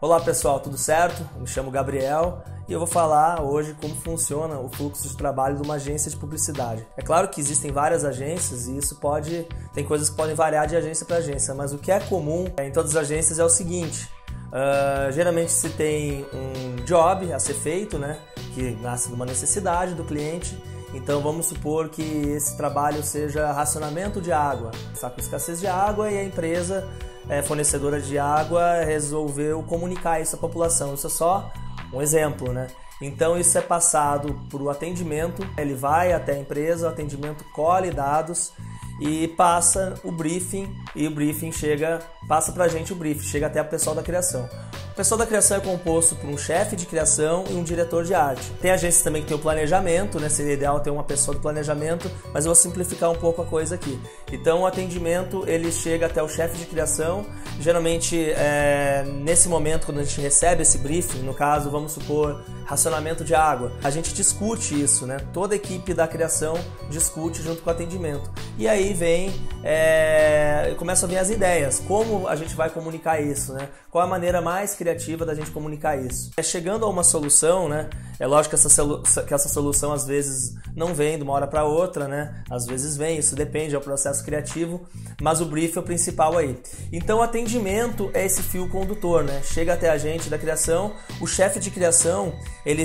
Olá pessoal, tudo certo? Me chamo Gabriel e eu vou falar hoje como funciona o fluxo de trabalho de uma agência de publicidade. É claro que existem várias agências e tem coisas que podem variar de agência para agência, mas o que é comum em todas as agências é o seguinte: geralmente se tem um job a ser feito, né, que nasce de uma necessidade do cliente. Então vamos supor que esse trabalho seja racionamento de água. Está com escassez de água e a empresa fornecedora de água resolveu comunicar isso à população. Isso é só um exemplo, né? Então isso é passado para o atendimento, ele vai até a empresa, o atendimento colhe dados e passa o briefing, e o briefing passa para a gente o briefing, chega até o pessoal da criação. O pessoal da criação é composto por um chefe de criação e um diretor de arte. Tem agências também que tem o planejamento, né? Seria ideal ter uma pessoa do planejamento, mas eu vou simplificar um pouco a coisa aqui. Então o atendimento ele chega até o chefe de criação. Geralmente nesse momento, quando a gente recebe esse briefing, no caso, vamos supor, racionamento de água, a gente discute isso, né? Toda a equipe da criação discute junto com o atendimento. E aí começam a vir as ideias, como a gente vai comunicar isso, né? Qual a maneira mais criativa da gente comunicar isso? Chegando a uma solução, né? É lógico que essa solução às vezes não vem de uma hora para outra, né? Às vezes vem, isso depende, é o processo criativo, mas o brief é o principal aí. Então o atendimento é esse fio condutor, né? Chega até a gente da criação, o chefe de criação, ele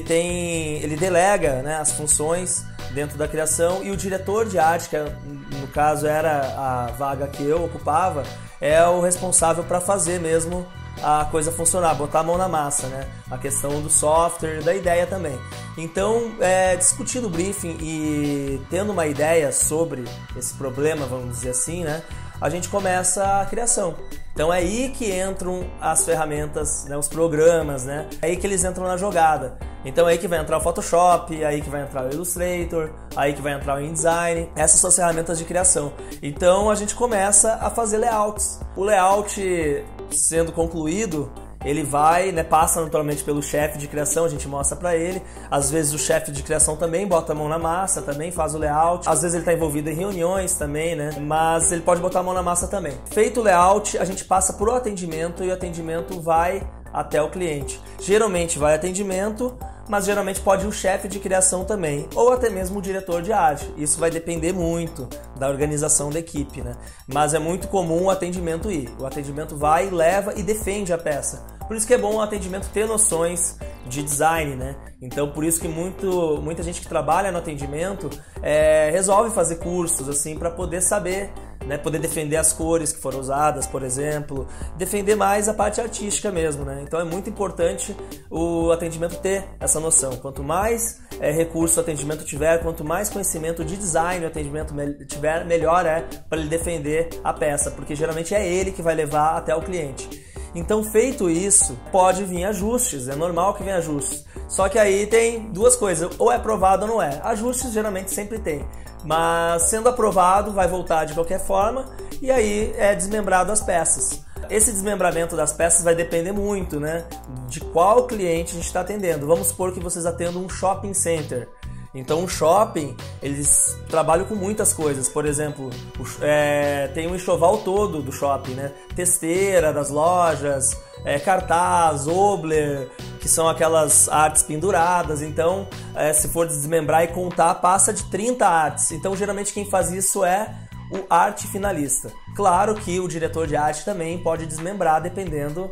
delega, né, as funções dentro da criação, e o diretor de arte, que no caso era a vaga que eu ocupava, é o responsável para fazer mesmo a coisa funcionar, botar a mão na massa, né? A questão do software, da ideia também. Então, discutindo o briefing e tendo uma ideia sobre esse problema, vamos dizer assim, né? A gente começa a criação. Então é aí que entram as ferramentas, né, os programas, né? É aí que eles entram na jogada. Então é aí que vai entrar o Photoshop, é aí que vai entrar o Illustrator, é aí que vai entrar o InDesign. Essas são as ferramentas de criação. Então a gente começa a fazer layouts. O layout sendo concluído, ele vai, né, passa naturalmente pelo chefe de criação, a gente mostra para ele. Às vezes o chefe de criação também bota a mão na massa, também faz o layout. Às vezes ele está envolvido em reuniões também, né? Mas ele pode botar a mão na massa também. Feito o layout, a gente passa para o atendimento e o atendimento vai até o cliente. Geralmente vai atendimento, mas geralmente pode ir o chefe de criação também, ou até mesmo o diretor de arte. Isso vai depender muito da organização da equipe, né? Mas é muito comum o atendimento ir. O atendimento vai, leva e defende a peça. Por isso que é bom o atendimento ter noções de design, né? Então por isso que muita gente que trabalha no atendimento resolve fazer cursos assim para poder saber, né, poder defender as cores que foram usadas, por exemplo, defender mais a parte artística mesmo, né? Então é muito importante o atendimento ter essa noção. Quanto mais recurso o atendimento tiver, quanto mais conhecimento de design o atendimento tiver, melhor é para ele defender a peça, porque geralmente é ele que vai levar até o cliente. Então, feito isso, pode vir ajustes, é normal que venha ajustes. Só que aí tem duas coisas, ou é aprovado ou não é. Ajustes geralmente sempre tem, mas sendo aprovado vai voltar de qualquer forma e aí é desmembrado as peças. Esse desmembramento das peças vai depender muito, né, de qual cliente a gente está atendendo. Vamos supor que vocês atendam um shopping center. Então um shopping, eles trabalham com muitas coisas. Por exemplo, tem um enxoval todo do shopping, né? Testeira das lojas, cartaz, obler, que são aquelas artes penduradas. Então, se for desmembrar e contar, passa de 30 artes. Então, geralmente quem faz isso é o arte finalista. Claro que o diretor de arte também pode desmembrar dependendo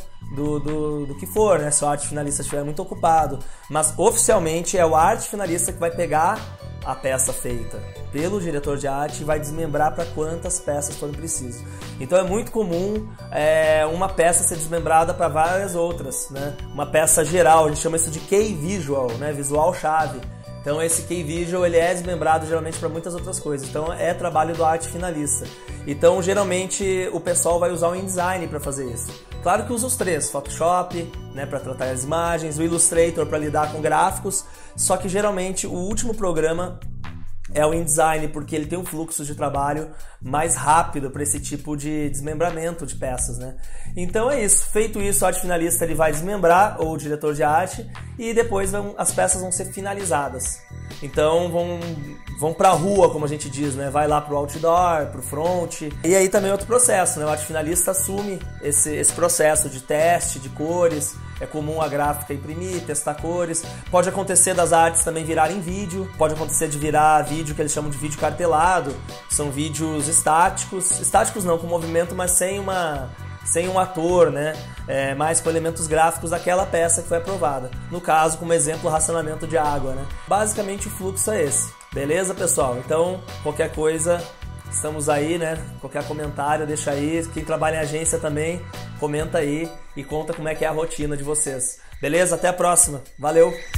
do que for, né? Se o arte finalista estiver muito ocupado. Mas oficialmente é o arte finalista que vai pegar a peça feita pelo diretor de arte e vai desmembrar para quantas peças forem precisas. Então é muito comum uma peça ser desmembrada para várias outras, né? Uma peça geral, a gente chama isso de key visual, né? Visual chave. Então esse key visual ele é desmembrado geralmente para muitas outras coisas. Então é trabalho do arte finalista. Então geralmente o pessoal vai usar o InDesign para fazer isso. Claro que usa os três, Photoshop, né, para tratar as imagens, o Illustrator para lidar com gráficos, só que geralmente o último programa é o InDesign, porque ele tem um fluxo de trabalho mais rápido para esse tipo de desmembramento de peças, né? Então é isso. Feito isso, o arte finalista ele vai desmembrar, ou o diretor de arte, e depois as peças vão ser finalizadas. Então vão pra rua, como a gente diz, né? Vai lá pro outdoor, pro front. E aí também outro processo, né? O arte finalista assume esse processo de teste de cores. É comum a gráfica imprimir, testar cores. Pode acontecer das artes também virarem vídeo. Pode acontecer de virar vídeo que eles chamam de vídeo cartelado. São vídeos estáticos. Estáticos não, com movimento, mas sem um ator, né? Mais com elementos gráficos daquela peça que foi aprovada. No caso, como exemplo, o racionamento de água, né? Basicamente o fluxo é esse. Beleza, pessoal? Então, qualquer coisa, estamos aí, né? Qualquer comentário, deixa aí. Quem trabalha em agência também, comenta aí e conta como é que é a rotina de vocês. Beleza? Até a próxima. Valeu!